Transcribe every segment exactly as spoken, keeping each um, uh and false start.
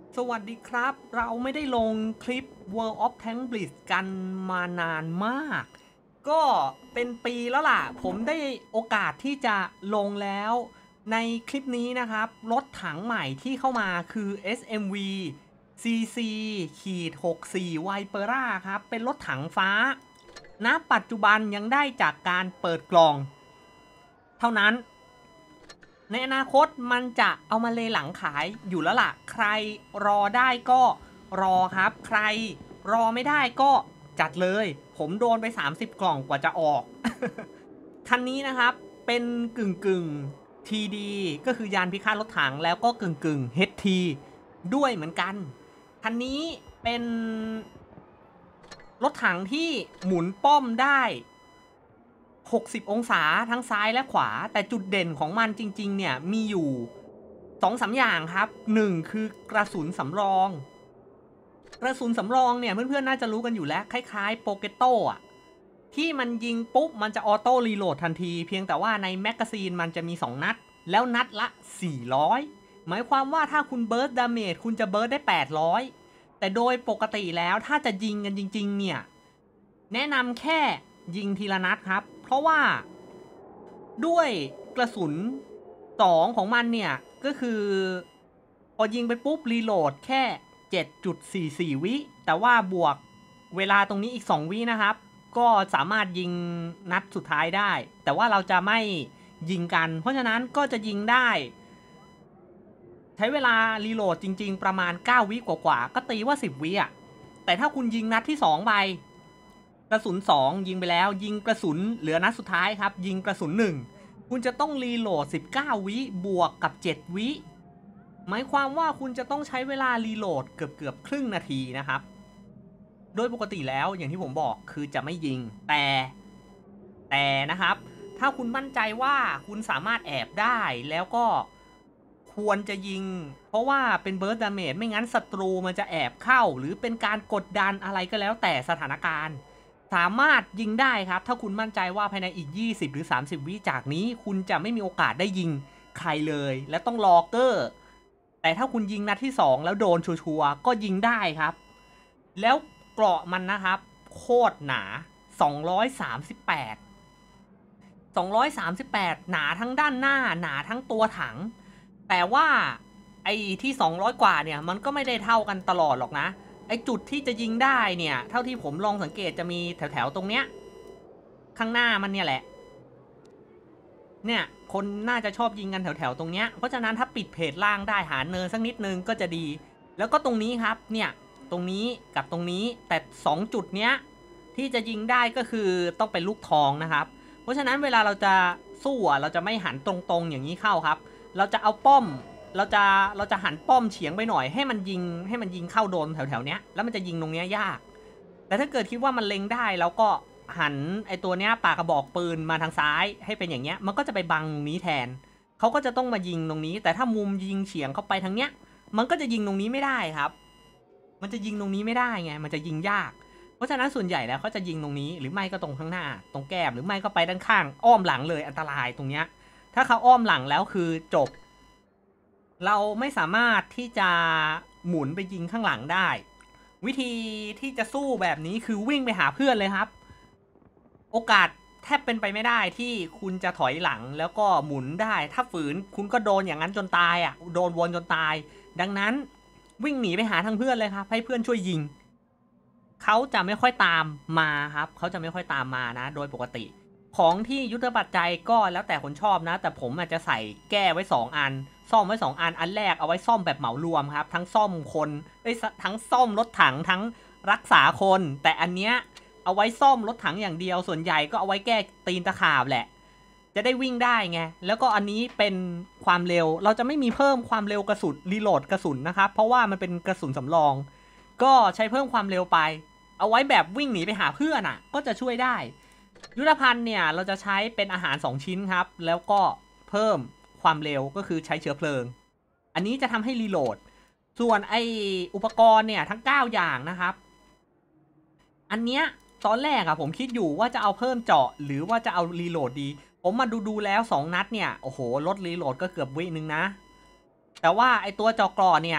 สวัสดีครับเราไม่ได้ลงคลิป World of Tanks Blitz กันมานานมาก ก็เป็นปีแล้วล่ะผมได้โอกาสที่จะลงแล้วในคลิปนี้นะครับรถถังใหม่ที่เข้ามาคือ เอส เอ็ม วี ซี ซี หกสิบสี่ Viper ครับเป็นรถถังฟ้าณปัจจุบันยังได้จากการเปิดกล่องเท่านั้นในอนาคตมันจะเอามาเลหลังขายอยู่แล้วล่ะใครรอได้ก็รอครับใครรอไม่ได้ก็จัดเลยผมโดนไปสามสิบกล่องกว่าจะออก คันนี้นะครับเป็นกึ่งกึ่ง ที ดี ก็คือยานพิฆาตรถถังแล้วก็กึ่งกึ่ง เอช ที ด้วยเหมือนกันคันนี้เป็นรถถังที่หมุนป้อมได้หกสิบองศาทั้งซ้ายและขวาแต่จุดเด่นของมันจริงๆเนี่ยมีอยู่ สองสาม อย่างครับหนึ่งคือกระสุนสำรองกระสุนสำรองเนี่ยเพื่อนๆน่าจะรู้กันอยู่แล้วคล้ายๆโปเกโต้อะที่มันยิงปุ๊บมันจะออโต้รีโหลดทันทีเพียงแต่ว่าในแมกกาซีนมันจะมีสองนัดแล้วนัดละสี่ร้อยหมายความว่าถ้าคุณเบิร์ดดาเมจคุณจะเบิร์ดได้แปดร้อยแต่โดยปกติแล้วถ้าจะยิงกันจริงๆเนี่ยแนะนำแค่ยิงทีละนัดครับเพราะว่าด้วยกระสุนสองของมันเนี่ยก็คือพอยิงไปปุ๊บรีโหลดแค่ เจ็ดจุดสี่สี่ วิแต่ว่าบวกเวลาตรงนี้อีกสองวินะครับก็สามารถยิงนัดสุดท้ายได้แต่ว่าเราจะไม่ยิงกันเพราะฉะนั้นก็จะยิงได้ใช้เวลารีโหลดจริงๆประมาณเก้าวิกว่าๆก็ตีว่าสิบวิอ่ะแต่ถ้าคุณยิงนัดที่สองไปกระสุนสองยิงไปแล้วยิงกระสุนเหลือนัดสุดท้ายครับยิงกระสุนหนึ่งคุณจะต้องรีโหลดสิบเก้าวิบวกกับเจ็ดวิหมายความว่าคุณจะต้องใช้เวลารีโหลดเกือบเกือบครึ่งนาทีนะครับโดยปกติแล้วอย่างที่ผมบอกคือจะไม่ยิงแต่แต่นะครับถ้าคุณมั่นใจว่าคุณสามารถแอบได้แล้วก็ควรจะยิงเพราะว่าเป็นเบิร์ดดาเมจไม่งั้นศัตรูมันจะแอบเข้าหรือเป็นการกดดันอะไรก็แล้วแต่สถานการณ์สามารถยิงได้ครับถ้าคุณมั่นใจว่าภายในอีกยี่สิบหรือสามสิบวิจากนี้คุณจะไม่มีโอกาสได้ยิงใครเลยและต้องรอเกอร์แต่ถ้าคุณยิงนัดที่สองแล้วโดนชัวร์ๆก็ยิงได้ครับแล้วเกราะมันนะครับโคตรหนาสองร้อยสามสิบแปด สองร้อยสามสิบแปดหนาทั้งด้านหน้าหนาทั้งตัวถังแต่ว่าไอ้ที่สองร้อยกว่าเนี่ยมันก็ไม่ได้เท่ากันตลอดหรอกนะไอ้จุดที่จะยิงได้เนี่ยเท่าที่ผมลองสังเกตจะมีแถวๆตรงเนี้ยข้างหน้ามันเนี่ยแหละเนี่ยคนน่าจะชอบยิงกันแถวๆตรงเนี้ยเพราะฉะนั้นถ้าปิดเพจล่างได้หาเนินสักนิดนึงก็จะดีแล้วก็ตรงนี้ครับเนี่ยตรงนี้กับตรงนี้แต่สองจุดเนี้ยที่จะยิงได้ก็คือต้องเป็นลูกทองนะครับเพราะฉะนั้นเวลาเราจะสู้อ่ะเราจะไม่หันตรงๆอย่างนี้เข้าครับเราจะเอาป้อมเราจะเราจะหันป้อมเฉียงไปหน่อยให้มันยิงให้มันยิงเข้าโดนแถวๆเนี้ยแล้วมันจะยิงตรงเนี้ยยากแต่ถ้าเกิดคิดว่ามันเล็งได้แล้วก็หันไอตัวเนี้ยปากกระบอกปืนมาทางซ้ายให้เป็นอย่างเงี้ยมันก็จะไปบังตรงนี้แทนเขาก็จะต้องมายิงตรงนี้แต่ถ้ามุมยิงเฉียงเข้าไปทางเนี้ยมันก็จะยิงตรงนี้ไม่ได้ครับมันจะยิงตรงนี้ไม่ได้ไงมันจะยิงยากเพราะฉะนั้นส่วนใหญ่แล้วเขาจะยิงตรงนี้หรือไม่ก็ตรงข้างหน้าตรงแก้มหรือไม่ก็ไปด้านข้างอ้อมหลังเลยอันตรายตรงเนี้ยถ้าเขาอ้อมหลังแล้วคือจบเราไม่สามารถที่จะหมุนไปยิงข้างหลังได้วิธีที่จะสู้แบบนี้คือวิ่งไปหาเพื่อนเลยครับโอกาสแทบเป็นไปไม่ได้ที่คุณจะถอยหลังแล้วก็หมุนได้ถ้าฝืนคุณก็โดนอย่างนั้นจนตายอ่ะโดนวนจนตายดังนั้นวิ่งหนีไปหาทางเพื่อนเลยครับให้เพื่อนช่วยยิงเขาจะไม่ค่อยตามมาครับเขาจะไม่ค่อยตามมานะโดยปกติของที่ยุทธปัจจัยก็แล้วแต่คนชอบนะแต่ผมอาจจะใส่แก้ไว้สองอันซ่อมไว้สองอันอันแรกเอาไว้ซ่อมแบบเหมารวมครับทั้งซ่อมคนทั้งซ่อมรถถังทั้งรักษาคนแต่อันเนี้ยเอาไว้ซ่อมรถถังอย่างเดียวส่วนใหญ่ก็เอาไว้แก้ตีนตะขาบแหละจะได้วิ่งได้ไงแล้วก็อันนี้เป็นความเร็วเราจะไม่มีเพิ่มความเร็วกระสุนรีโหลดกระสุนนะครับเพราะว่ามันเป็นกระสุนสำรองก็ใช้เพิ่มความเร็วไปเอาไว้แบบวิ่งหนีไปหาเพื่อนอ่ะก็จะช่วยได้ยุทธภัณฑ์เนี่ยเราจะใช้เป็นอาหารสองชิ้นครับแล้วก็เพิ่มความเร็วก็คือใช้เชื้อเพลิงอันนี้จะทำให้รีโหลดส่วนไออุปกรณ์เนี่ยทั้งเก้าอย่างนะครับอันเนี้ยตอนแรกอะผมคิดอยู่ว่าจะเอาเพิ่มเจาะหรือว่าจะเอารีโหลดดีผมมาดูดูแล้วสองนัดเนี่ยโอ้โหลดรีโหลดก็เกือบวินึงนะแต่ว่าไอตัวเจาะกรอเนี่ย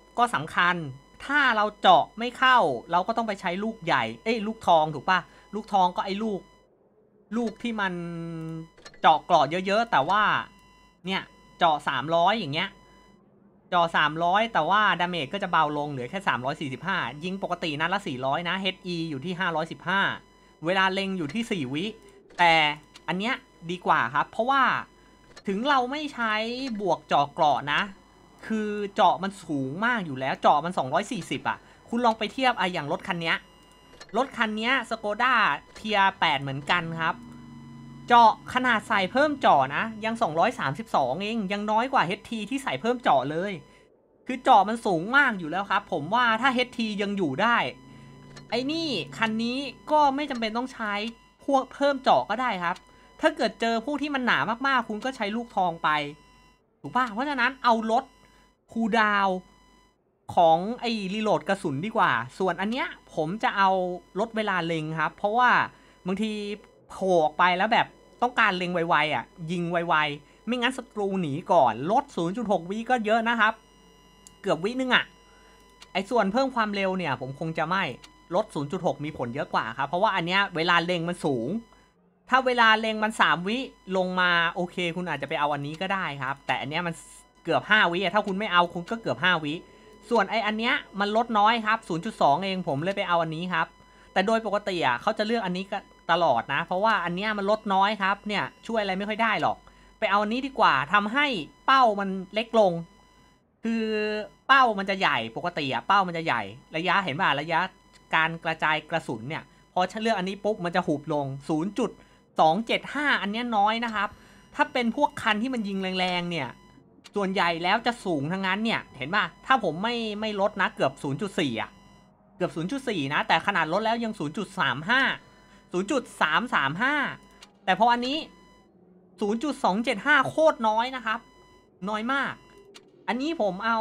ก็สำคัญถ้าเราเจาะไม่เข้าเราก็ต้องไปใช้ลูกใหญ่เอ้ยลูกทองถูกปะลูกทองก็ไอ้ลูกลูกที่มันเจาะกรอดเยอะๆแต่ว่าเนี่ยเจาะสามร้อยอย่างเงี้ยเจาะสามร้อยแต่ว่าดาเมจก็จะเบาลงเหลือแค่สามร้อยสี่สิบห้ายิงปกตินัดละสี่ร้อยนะ เอช อี อยู่ที่ห้าร้อยสิบห้าเวลาเล็งอยู่ที่สี่วิแต่อันเนี้ยดีกว่าครับเพราะว่าถึงเราไม่ใช้บวกเจาะเกราะนะคือเจาะมันสูงมากอยู่แล้วเจาะมันสองร้อยสี่สิบอ่ะคุณลองไปเทียบไอ้อย่างรถคันนี้รถคันนี้สโกด้าเทียแปดเหมือนกันครับเจาะขนาดใส่เพิ่มเจาะนะยังสองร้อยสามสิบสองเองยังน้อยกว่า เอช ที ที่ใส่เพิ่มเจาะเลยคือเจาะมันสูงมากอยู่แล้วครับผมว่าถ้า เอช ที ยังอยู่ได้ไอ้นี่คันนี้ก็ไม่จำเป็นต้องใช้พวกเพิ่มเจาะก็ได้ครับถ้าเกิดเจอพวกที่มันหนามากๆคุณก็ใช้ลูกทองไปถูกป่ะเพราะฉะนั้นเอาลดคูลดาวน์ของไอ้รีโหลดกระสุนดีกว่าส่วนอันเนี้ยผมจะเอาลดเวลาเล็งครับเพราะว่าบางทีโผล่ออกไปแล้วแบบต้องการเล็งไวๆอ่ะยิงไวๆไม่งั้นศัตรูหนีก่อนลด ศูนย์จุดหก วิก็เยอะนะครับเกือบวินึงอ่ะไอ้ส่วนเพิ่มความเร็วเนี่ยผมคงจะไม่ลด ศูนย์จุดหก มีผลเยอะกว่าครับเพราะว่าอันเนี้ยเวลาเล็งมันสูงถ้าเวลาเล็งมันสามวิลงมาโอเคคุณอาจจะไปเอาอันนี้ก็ได้ครับแต่อันเนี้ยมันเกือบห้าวิถ้าคุณไม่เอาคุณก็เกือบห้าวิส่วนไออันเนี้ยมันลดน้อยครับ ศูนย์จุดสอง เองผมเลยไปเอาอันนี้ครับแต่โดยปกติอ่ะเขาจะเลือกอันนี้ตลอดนะเพราะว่าอันเนี้ยมันลดน้อยครับเนี่ยช่วยอะไรไม่ค่อยได้หรอกไปเอาอันนี้ดีกว่าทำให้เป้ามันเล็กลงคือเป้ามันจะใหญ่ปกติอ่ะเป้ามันจะใหญ่ระยะเห็นป่ะระยะการกระจายกระสุนเนี่ยพอฉันเลือกอันนี้ปุ๊บมันจะหุบลง ศูนย์จุดสองเจ็ดห้า อันนี้น้อยนะครับถ้าเป็นพวกคันที่มันยิงแรงๆเนี่ยส่วนใหญ่แล้วจะสูงทั้งนั้นเนี่ยเห็นป่ะถ้าผมไม่ไม่ลดนะเกือบ ศูนย์จุดสี่ อ่ะเกือบ ศูนย์จุดสี่ นะแต่ขนาดลดแล้วยัง ศูนย์จุดสามห้า ศูนย์จุดสามสามห้า แต่พออันนี้ ศูนย์จุดสองเจ็ดห้า โคตรน้อยนะครับน้อยมากอันนี้ผมเอา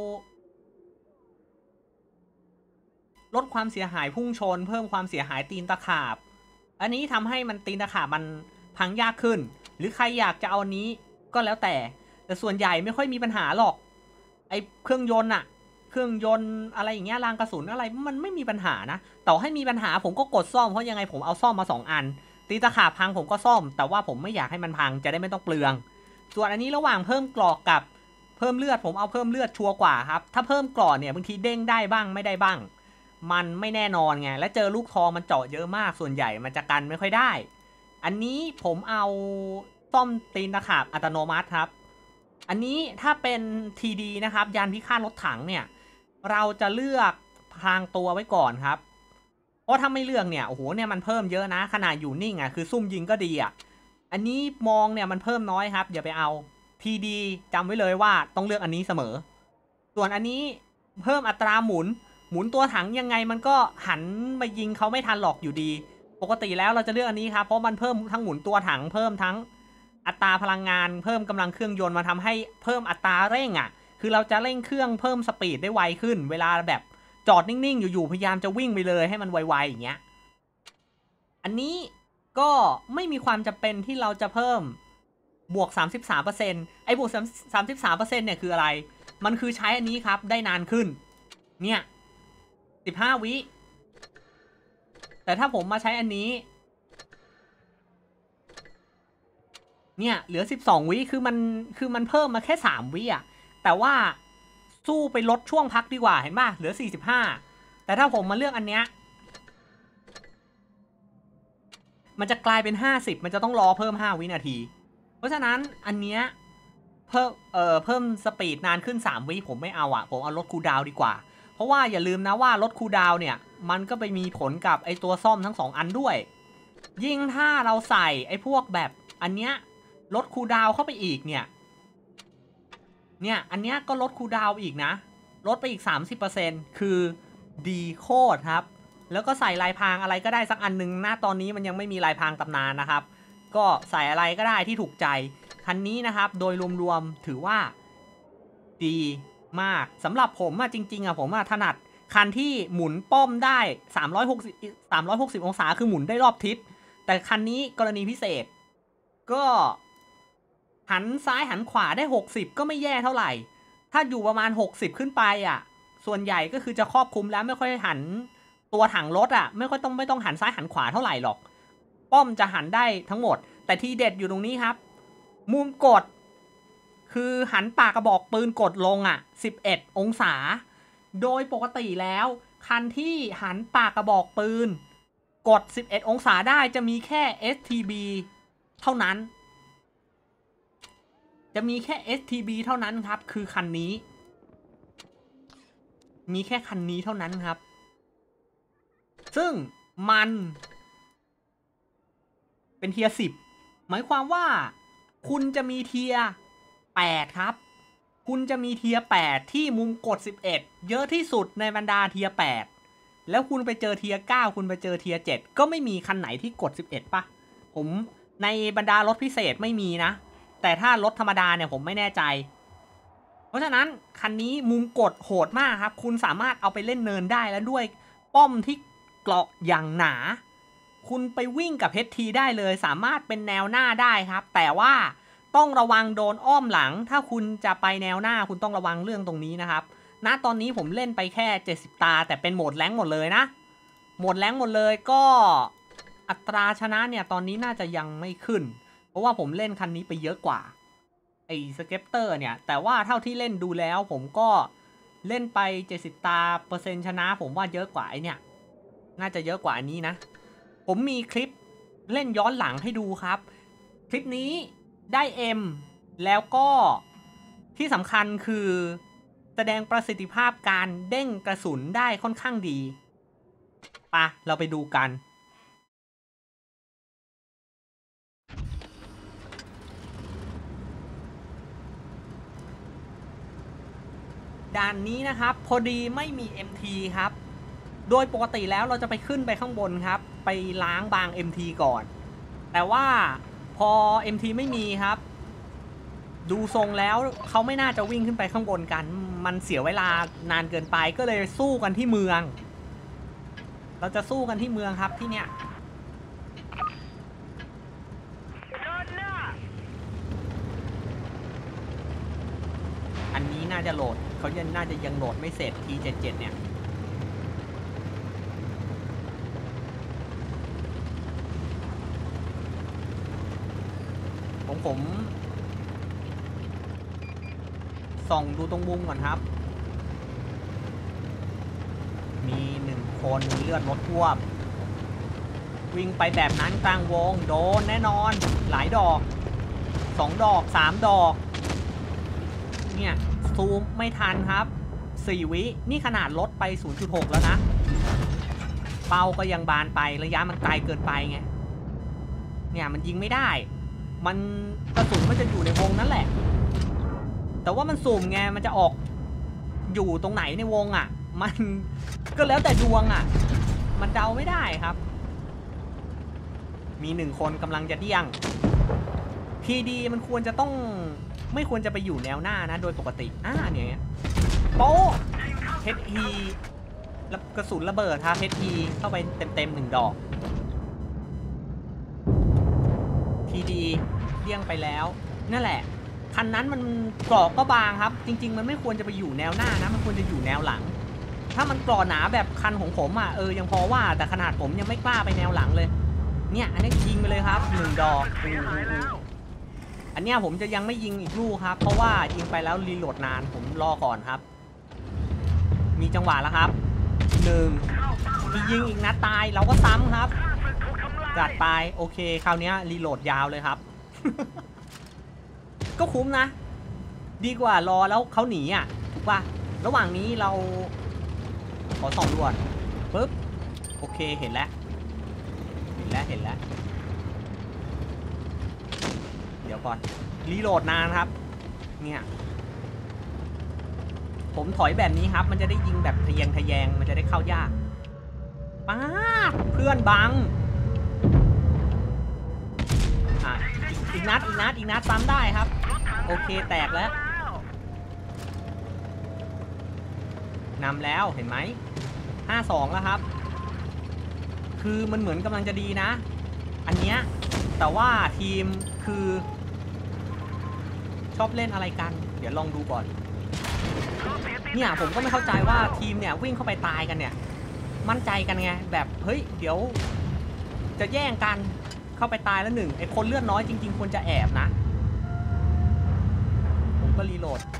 ลดความเสียหายพุ่งชนเพิ่มความเสียหายตีนตะขาบอันนี้ทำให้มันตีนตะขาบมันพังยากขึ้นหรือใครอยากจะเอาอันนี้ก็แล้วแต่แต่ส่วนใหญ่ไม่ค่อยมีปัญหาหรอกไอเครื่องยนต์อะเครื่องยนต์อะไรอย่างเงี้ยรางกระสุนอะไรมันไม่มีปัญหานะต่อให้มีปัญหาผมก็กดซ่อมเพราะยังไงผมเอาซ่อมมาสองอันตีตะขาบพังผมก็ซ่อมแต่ว่าผมไม่อยากให้มันพังจะได้ไม่ต้องเปลืองส่วนอันนี้ระหว่างเพิ่มกรอกกับเพิ่มเลือดผมเอาเพิ่มเลือดชัวร์กว่าครับถ้าเพิ่มกรอกเนี่ยบางทีเด้งได้บ้างไม่ได้บ้างมันไม่แน่นอนไงและเจอลูกทองมันเจาะเยอะมากส่วนใหญ่มันจะกันไม่ค่อยได้อันนี้ผมเอาซ่อมตีนตะขาบอัตโนมัติครับอันนี้ถ้าเป็น ที ดี นะครับยานพิฆาตรถถังเนี่ยเราจะเลือกพรางตัวไว้ก่อนครับเพราะถ้าไม่เลือกเนี่ยโอ้โหเนี่ยมันเพิ่มเยอะนะขนาดอยู่นิ่งอ่ะคือซุ่มยิงก็ดีอ่ะอันนี้มองเนี่ยมันเพิ่มน้อยครับอย่าไปเอา ที ดี จำไว้เลยว่าต้องเลือกอันนี้เสมอส่วนอันนี้เพิ่มอัตราหมุนหมุนตัวถังยังไงมันก็หันมายิงเขาไม่ทันหรอกอยู่ดีปกติแล้วเราจะเลือกอันนี้ครับเพราะมันเพิ่มทั้งหมุนตัวถังเพิ่มทั้งอัตราพลังงานเพิ่มกำลังเครื่องยนต์มาทำให้เพิ่มอัตราเร่งอ่ะคือเราจะเร่งเครื่องเพิ่มสปีดได้ไวขึ้นเวลาแบบจอดนิ่งๆอยู่ๆพยายามจะวิ่งไปเลยให้มันไวๆอย่างเงี้ยอันนี้ก็ไม่มีความจำเป็นที่เราจะเพิ่มบวก สามสิบสามเปอร์เซ็นต์ ไอ้บวก สามสิบสามเปอร์เซ็นต์ เนี่ยคืออะไรมันคือใช้อันนี้ครับได้นานขึ้นเนี่ยสิบห้าวิแต่ถ้าผมมาใช้อันนี้เนี่ยเหลือสิบสองวิคือมันคือมันเพิ่มมาแค่สามวิอ่ะแต่ว่าสู้ไปลดช่วงพักดีกว่าเห็นป่ะเหลือสี่สิบห้าแต่ถ้าผมมาเลือกอันเนี้ยมันจะกลายเป็นห้าสิบมันจะต้องรอเพิ่มห้าวินาทีเพราะฉะนั้นอันเนี้ยเพิ่มเอ่อเพิ่มสปีดนานขึ้นสามวิผมไม่เอาอ่ะผมเอาลดคูลดาวน์ดีกว่าเพราะว่าอย่าลืมนะว่าลดคูลดาวน์เนี่ยมันก็ไปมีผลกับไอตัวซ่อมทั้งสองอันด้วยยิ่งถ้าเราใส่ไอพวกแบบอันเนี้ยลดคูลดาวน์เข้าไปอีกเนี่ยเนี่ยอันเนี้ยก็ลดคูลดาวน์อีกนะลดไปอีก สามสิบเปอร์เซ็นต์ คือดีโคตรครับแล้วก็ใส่ลายพรางอะไรก็ได้สักอันนึงหน้าตอนนี้มันยังไม่มีลายพรางตำนานนะครับก็ใส่อะไรก็ได้ที่ถูกใจคันนี้นะครับโดยรวมๆถือว่าดีมากสำหรับผมอะจริงๆอะผมอะถนัดคันที่หมุนป้อมได้สามร้อยหกสิบ สามร้อยหกสิบองศาคือหมุนได้รอบทิศแต่คันนี้กรณีพิเศษก็หันซ้ายหันขวาได้หกสิบก็ไม่แย่เท่าไหร่ถ้าอยู่ประมาณหกสิบขึ้นไปอะส่วนใหญ่ก็คือจะครอบคลุมแล้วไม่ค่อยหันตัวถังรถอ่ะไม่ค่อยต้องไม่ต้องหันซ้ายหันขวาเท่าไหร่หรอกป้อมจะหันได้ทั้งหมดแต่ที่เด็ดอยู่ตรงนี้ครับมุมกดคือหันปากกระบอกปืนกดลงอ่ะสิบเอ็ดองศาโดยปกติแล้วคันที่หันปากกระบอกปืนกดสิบเอ็ดองศาได้จะมีแค่ เอส ที บี เท่านั้นจะมีแค่ เอส ที บี เท่านั้นครับคือคันนี้มีแค่คันนี้เท่านั้นครับซึ่งมันเป็นเทียร์สิบหมายความว่าคุณจะมีเทียร์แปดครับคุณจะมีเทียร์แปดที่มุมกดสิบเอ็ดเยอะที่สุดในบรรดาเทียร์แปดแล้วคุณไปเจอเทียร์เก้าคุณไปเจอเทียร์เจ็ดก็ไม่มีคันไหนที่กดสิบเอ็ดป่ะผมในบรรดารถพิเศษไม่มีนะแต่ถ้ารถธรรมดาเนี่ยผมไม่แน่ใจเพราะฉะนั้นคันนี้มุมกดโหดมากครับคุณสามารถเอาไปเล่นเนินได้แล้วด้วยป้อมที่เกราะอย่างหนาคุณไปวิ่งกับ เอช ที ได้เลยสามารถเป็นแนวหน้าได้ครับแต่ว่าต้องระวังโดนอ้อมหลังถ้าคุณจะไปแนวหน้าคุณต้องระวังเรื่องตรงนี้นะครับณตอนนี้ผมเล่นไปแค่เจ็ดสิบตาแต่เป็นโหมดแรงหมดเลยนะโหมดแรงหมดเลยก็อัตราชนะเนี่ยตอนนี้น่าจะยังไม่ขึ้นเพราะว่าผมเล่นคันนี้ไปเยอะกว่าไอ้สเก็ปเตอร์เนี่ยแต่ว่าเท่าที่เล่นดูแล้วผมก็เล่นไปเจ็ดสิบตาเปอร์เซ็นต์ชนะผมว่าเยอะกว่าไอ้เนี่ยน่าจะเยอะกว่าอันนี้นะผมมีคลิปเล่นย้อนหลังให้ดูครับคลิปนี้ได้ M แล้วก็ที่สำคัญคือแสดงประสิทธิภาพการเด้งกระสุนได้ค่อนข้างดีปะเราไปดูกันด่านนี้นะครับพอดีไม่มี เอ็ม ที ครับโดยปกติแล้วเราจะไปขึ้นไปข้างบนครับไปล้างบาง เอ็ม ที ก่อนแต่ว่าพอ เอ็ม ที ไม่มีครับดูทรงแล้วเขาไม่น่าจะวิ่งขึ้นไปข้างบนกันมันเสียเวลานานเกินไปก็เลยสู้กันที่เมืองเราจะสู้กันที่เมืองครับที่เนี้ยอันนี้น่าจะโหลดเขายังน่าจะยังโหลดไม่เสร็จ ที เจ็ดสิบเจ็ด เนี่ยของผมส่องดูตรงมุมก่อนครับมีหนึ่งคนเลือดลดท่วมวิ่งไปแบบนั้นกลางวงโดนแน่นอนหลายดอกสองดอกสามดอกเนี่ยซูมไม่ทันครับสี่วินี่ขนาดลดไป ศูนย์จุดหก แล้วนะเป้าก็ยังบานไประยะมันไกลเกินไปไงเนี่ยมันยิงไม่ได้มันกระสุนมันจะอยู่ในวงนั่นแหละแต่ว่ามันสุ่มไงมันจะออกอยู่ตรงไหนในวงอ่ะมันก็แล้วแต่ดวงอ่ะมันเดาไม่ได้ครับมีหนึ่งคนกำลังจะเดี้ยงทีดีมันควรจะต้องไม่ควรจะไปอยู่แนวหน้านะโดยปกติอ่าเนี่ยโป๊ะเฮดฮีแล้วกระสุนระเบิดครับเฮดฮีเข้าไปเต็มๆหนึ่งดอกทีดีเดี้ยงไปแล้วนั่นแหละคันนั้นมันกรอกก็บางครับจริงๆมันไม่ควรจะไปอยู่แนวหน้านะมันควรจะอยู่แนวหลังถ้ามันกรอหนาแบบคันของผมอ่ะเออยังพอว่าแต่ขนาดผมยังไม่กล้าไปแนวหลังเลยเนี่ยอันนี้ยิงไปเลยครับหนึ่งดอกอันนี้ผมจะยังไม่ยิงอีกลูกครับเพราะว่ายิงไปแล้วรีโหลดนานผมรอก่อนครับมีจังหวะแล้วครับหนึ่งมียิงอีกนัดตายเราก็ซ้ำครับจัดไปโอเคคราวนี้รีโหลดยาวเลยครับ ก็คุ้มนะดีกว่ารอแล้วเขาหนีอ่ะถูกป่ะระหว่างนี้เราขอส่องด่วนปึ๊บโอเคเห็นแล้วเห็นแล้วเห็นแล้วเดี๋ยวก่อนรีโหลดนานครับเนี่ยผมถอยแบบนี้ครับมันจะได้ยิงแบบทะแยงทะแยงมันจะได้เข้ายากป้าเพื่อนบังอ่ะอีกนัดอีกนัดอีกนัดซ้ำได้ครับโอเคแตกแล้วนำแล้วเห็นไหมห้าสองแล้วครับคือมันเหมือนกำลังจะดีนะอันเนี้ยแต่ว่าทีมคือชอบเล่นอะไรกันเดี๋ยวลองดูก่อนเนี่ยผมก็ไม่เข้าใจว่าทีมเนี่ยวิ่งเข้าไปตายกันเนี่ยมั่นใจกันไงแบบเฮ้ยเดี๋ยวจะแย่งกันเข้าไปตายแล้วหนึ่งไอ้คนเลือดน้อยจริงๆควรจะแอบนะผมก็รีโหลด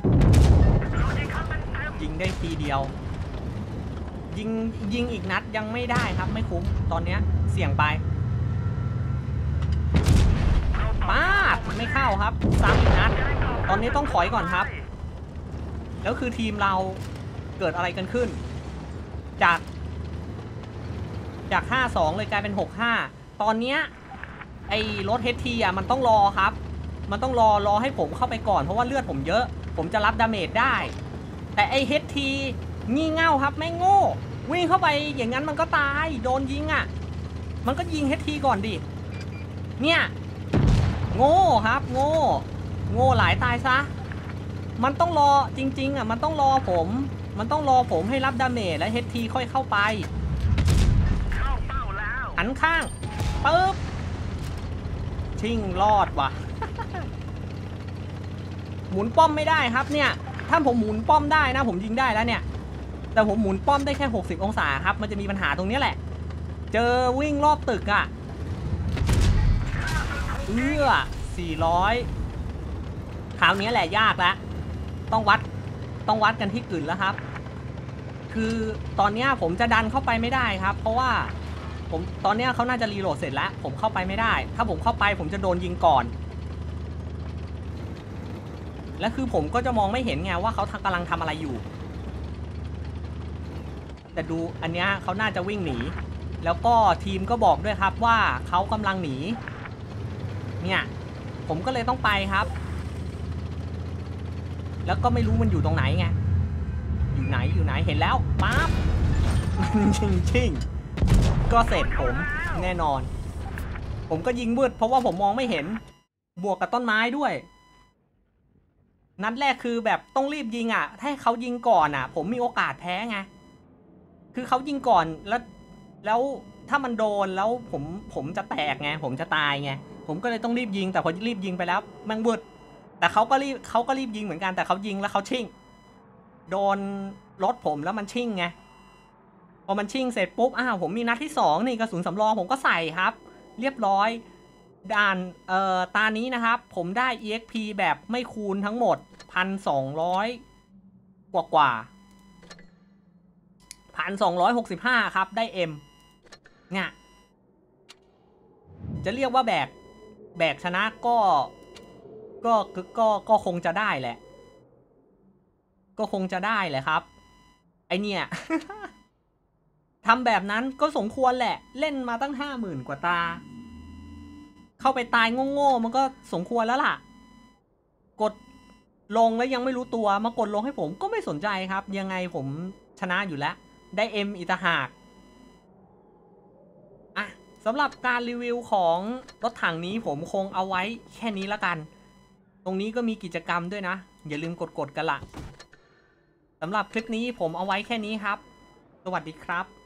ยิงได้ทีเดียวยิงยิงอีกนัดยังไม่ได้ครับไม่คุ้มตอนนี้เสี่ยงไปป้าดไม่เข้าครับซ้ำอีกนัดตอนนี้ต้องถอยก่อนครับแล้วคือทีมเราเกิดอะไรกันขึ้นจากจากห้าสองเลยกลายเป็นหกห้าตอนเนี้ยไอ้รถ เอช ที อ่ะมันต้องรอครับมันต้องรอรอให้ผมเข้าไปก่อนเพราะว่าเลือดผมเยอะผมจะรับดาเมจได้แต่ไอ้ เอช ที งี่เง่าครับไม่โง่วิ่งเข้าไปอย่างนั้นมันก็ตายโดนยิงอ่ะมันก็ยิง เอช ที ก่อนดิเนี่ยโง่ครับโง่โง่หลายตายซะมันต้องรอจริงๆอ่ะมันต้องรอผมมันต้องรอผมให้รับดาเมจและ เอช ที ค่อยเข้าไปหันข้างปึ๊บชิงรอดว่ะ หมุนป้อมไม่ได้ครับเนี่ยถ้าผมหมุนป้อมได้นะผมยิงได้แล้วเนี่ยแต่ผมหมุนป้อมได้แค่หกสิบองศาครับมันจะมีปัญหาตรงนี้แหละเจอวิ่งรอบตึกอ่ะเอื้อสี่ร้อยคราวนี้แหละยากแล้วต้องวัดต้องวัดกันที่กึ่นแล้วครับคือตอนนี้ผมจะดันเข้าไปไม่ได้ครับเพราะว่าผมตอนนี้เขาน่าจะรีโหลดเสร็จแล้วผมเข้าไปไม่ได้ถ้าผมเข้าไปผมจะโดนยิงก่อนและคือผมก็จะมองไม่เห็นไงว่าเขากำลังทำอะไรอยู่แต่ดูอันนี้เขาน่าจะวิ่งหนีแล้วก็ทีมก็บอกด้วยครับว่าเขากำลังหนีเนี่ยผมก็เลยต้องไปครับแล้วก็ไม่รู้มันอยู่ตรงไหนไงอยู่ไหนอยู่ไหนเห็นแล้วปั๊บชิงชิงก็เสร็จผมแน่นอนผมก็ยิงมืดเพราะว่าผมมองไม่เห็นบวกกับต้นไม้ด้วยนัดแรกคือแบบต้องรีบยิงอ่ะถ้าเขายิงก่อนอ่ะผมมีโอกาสแพ้ไงคือเขายิงก่อนแล้วแล้วถ้ามันโดนแล้วผมผมจะแตกไงผมจะตายไงผมก็เลยต้องรีบยิงแต่พอรีบยิงไปแล้วแม่งเบิดแต่เขาก็รีบเขาก็รีบยิงเหมือนกันแต่เขายิงแล้วเขาชิ่งโดนรถผมแล้วมันชิ่งไงพอมันชิ่งเสร็จปุ๊บอ้าวผมมีนัดที่สองนี่กระสุนสำรองผมก็ใส่ครับเรียบร้อยด่านเอ่อตานี้นะครับผมได้ อี เอ็กซ์ พี แบบไม่คูณทั้งหมด หนึ่งพันสองร้อย กว่ากว่า หนึ่งพันสองร้อยหกสิบห้า ครับได้ M เนี่ยจะเรียกว่าแบกแบกชนะก็ก็ก็ก็คงจะได้แหละก็คงจะได้แหละครับไอเนี่ย ทำแบบนั้นก็สมควรแหละเล่นมาตั้งห้าหมื่นกว่าตาเข้าไปตายโง่ๆมันก็สมควรแล้วล่ะกดลงแล้วยังไม่รู้ตัวมากดลงให้ผมก็ไม่สนใจครับยังไงผมชนะอยู่แล้วได้ M อีกต่างหากอ่ะสำหรับการรีวิวของรถถังนี้ผมคงเอาไว้แค่นี้ละกันตรงนี้ก็มีกิจกรรมด้วยนะอย่าลืมกดๆกันละสำหรับคลิปนี้ผมเอาไว้แค่นี้ครับสวัสดีครับ